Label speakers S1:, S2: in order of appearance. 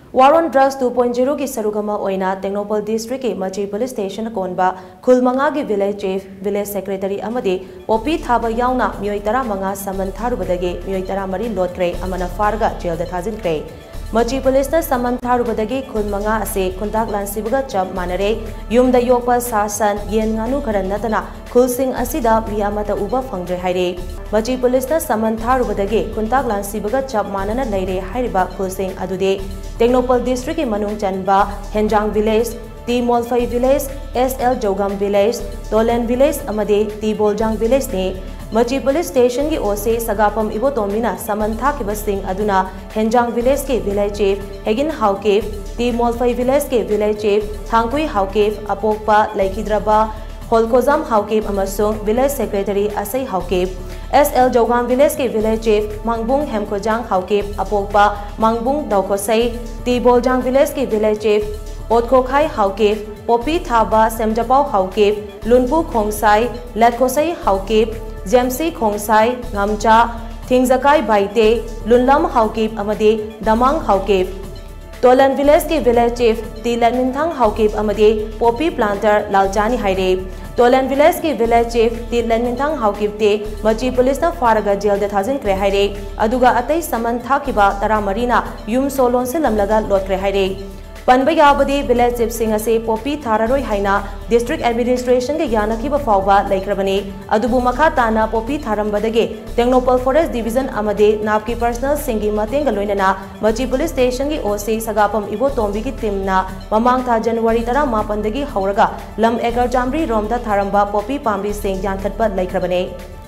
S1: वारोन drugs 2.0 की सरुगमा ओइना टेक्नोपल district के मची पुलिस स्टेशन कोनबा खुलमंगा की विलेज चीफ विलेज सेक्रेटरी अमदी पोपी थाबा याउना मियोई 15 समन थारुबदगे मियोई 13 लोटक्रे अमना फारगा जेल थाजिनक्रे मची पुलिस समन थारुबदगी खुलमंगा असे खुंदाक लानसिबगा चप मानरे युमद योगपा सासन येन गानु खर नतना खुलसिंग असिदा मियामता उबा फंगद्रे हाइरे मची पुलिस समन थारुबदगी खुंदाक लानसिबगा चप मानना लेरे हाइरिबा खुलसिंग अदुदे टेक्नोपल डिस्ट्रिक्ट के मनुंग चनबा हेंजांग विलेज टी मोलफई विलेज एसएल जोगम विलेज तोलेन विलेज अमदे टी बोलजांग विलेज ने मची पुलिस स्टेशन की ओर से सगापम इबोतोमिना समन थाकिबसिंग अदुना हेंजांग विलेज के विलेज चीफ हेगिन हाउकेफ टी मोलफई विलेज के विलेज चीफ थांकुई हाउकेफ अपोकपा लैखिद्रबा होलकोजाम हाउकेफ अमसुंग विलेज सेक्रेटरी असई हाउकेफ एसएल जोगाम विलेज के विलेज चीफ मांगबुंग हेमखोजांग हाउकेफ अपोकपा मांगबुंग दौकोसई टी बोलजांग विलेज के विलेज चीफ ओतखोखाई हाउकेफ पोपी थाबा सेमजपाव हाउकेफ लुनपु खोंगसाई लेटकोसई हाउकेफ जेमसी खोंगसाई ngамचा थिंगजकाई बाइते लुनलम हाउकेफ अमदे दमांग हाउकेफ तोलन विलेज के विलेज चीफ टी लनमिनथांग हाउकेफ अमदे पोपी प्लांटर लालचानी हाइरे तोलन विलेज के विलेज चीफ टी लनमिनथांग हाउकेफ ते मची पुलिस ना फारगा जेल द थाजिनक्रे हाइरे अदुगा अतै समन थाकिबा 13 युम सोलोन से लमलगा लोटक्रे हाइरे पनबा याबदी विलेज चीफ सिंह असे पोपी थारारोय हाइना डिस्ट्रिक्ट एडमिनिस्ट्रेशन के यानखिबा फावबा लैख्रबने अदुबु मखा ताना पोपी थारंबदगे टेक्नोपल फॉरेस्ट डिवीजन अमदे नापकी पर्सनल सिंगी मतेंग लोइनना मची पुलिस स्टेशन की ओर से सगापम इबो तोंबी की टीमना ममांग था जनवरी 19 दगी हौरगा लम एकर चामरी रोमदा थारंबा पोपी पामबी सिंह यानखटबा लैख्रबने।